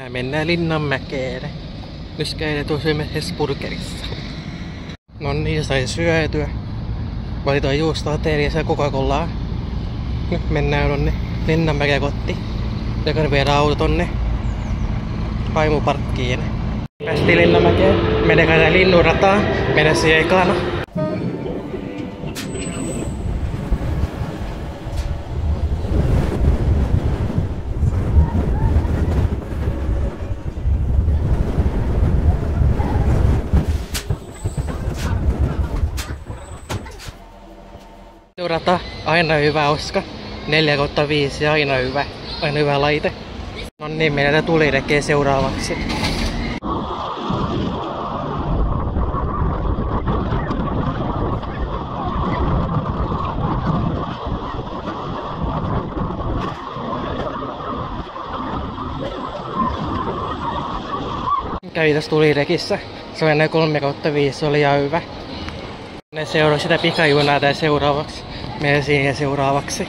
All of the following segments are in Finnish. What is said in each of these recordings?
Näin mennään Linnanmäkeen. Nyt käydään tuossa Hesburgerissa. No niin, sai syötyä. Valitaan juustoateria ja Coca-Colaa. Nyt mennään tonne Linnanmäkeen kotiin. Jokainen viedään auto tonne Paimuparkkiin. Päästiin Linnanmäkeen. Mennään käydään Linnunrataan. Mennään siihen ekana. Rata, aina hyvä Oska. 4/5 aina hyvä. Aina hyvä laite. No niin, meidän tulirekee seuraavaksi. Kävi tässä tulirekissä. Se oli näin 3/5, se oli ihan hyvä. Ne seuraa sitä pikajunaa tää seuraavaksi. Menen siihen seuraavaksi.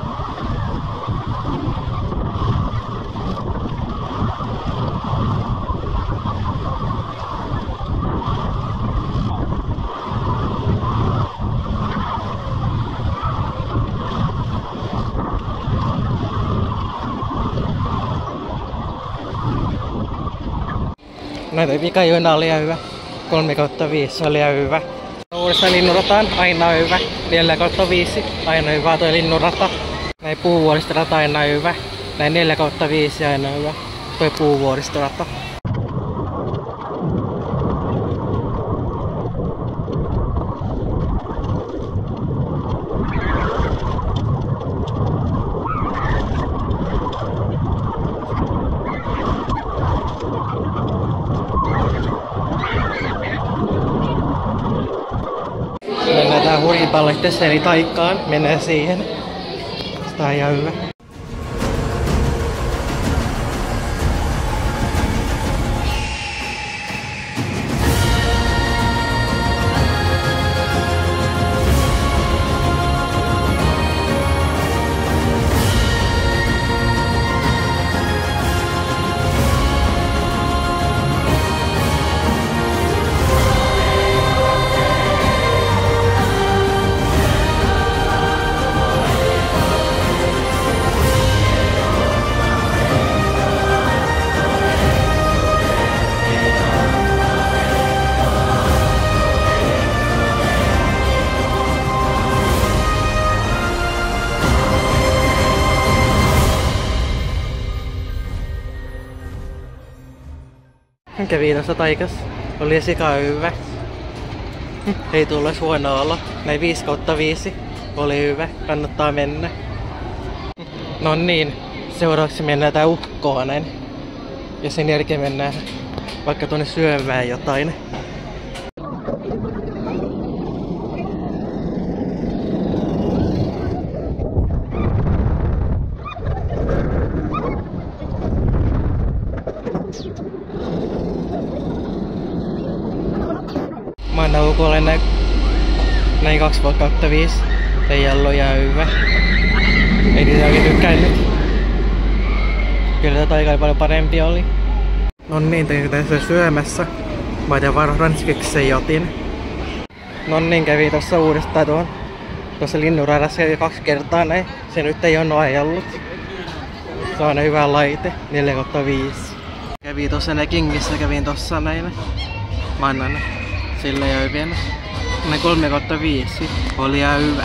Näitä pikajuna oli ihan hyvä. 3/5 oli ihan hyvä. Uudestaan Linnunrataan, aina hyvä. 4/5, aina hyvä toi Linnunrata. Näin Puuvuoristorata, aina hyvä. Näin 4/5, aina hyvä. Toi Puuvuoristorata. Mennään tää hurjipalloitteessa eli taikkaan. Mennään siihen. Sitä on ihan hyvä. Kävi tuossa taikas. Oli sika hyvä. Ei tullut huono olla. Näin 5/5. Oli hyvä. Kannattaa mennä. No niin. Seuraavaksi mennään tää ukkoon näin. Ja sen jälkeen mennään vaikka tuonne syömään jotain. Mä annan ukolle näin 2/5. Ei ollut ihan hyvä. Ei niitä oikein tykkänyt. Kyllä tätä aika paljon parempi oli. No niin, tein tässä syömässä. Mä otin vaan ranskiksi jotin. No niin, kävi tossa uudestaan tuossa Linnunradassa 2 kertaa näin. Se nyt ei ole ajellut. Se on hyvä laite. 4/5. Kävi tossa näin Kingissä, kävin tossa näin. Mä annan sillä ei ole vielä. Näin 3/5 oli ihan hyvä.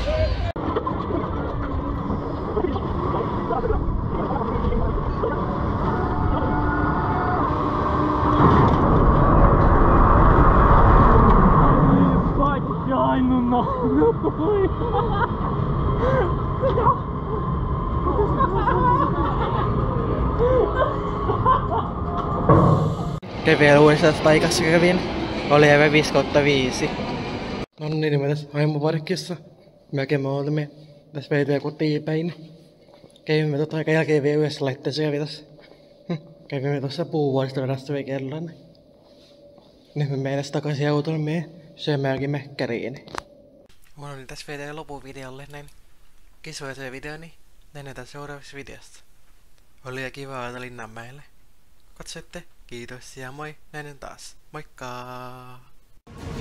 Kävin uudestaan taikassa kävin. Oli hyvä 5/5. No niin, mä tässä Paimuparkissa. Mäkin me olemme tässä veityä kotiin päin. Kävimme jälkeen vielä yhdessä laitteessa tässä. Kävimme tuossa Puuvuoristoradassa vielä kerran. Nyt me mennään takaisin autolle meidän syömäänkin mäkkäriin. Mulla oli tässä vielä lopun videolle näin. Kisoja se videoni. Nähdään seuraavassa videossa. Oli kiva olla Linnanmäelle. katsoitte. Kiitos ja moi, näin taas. Moikka!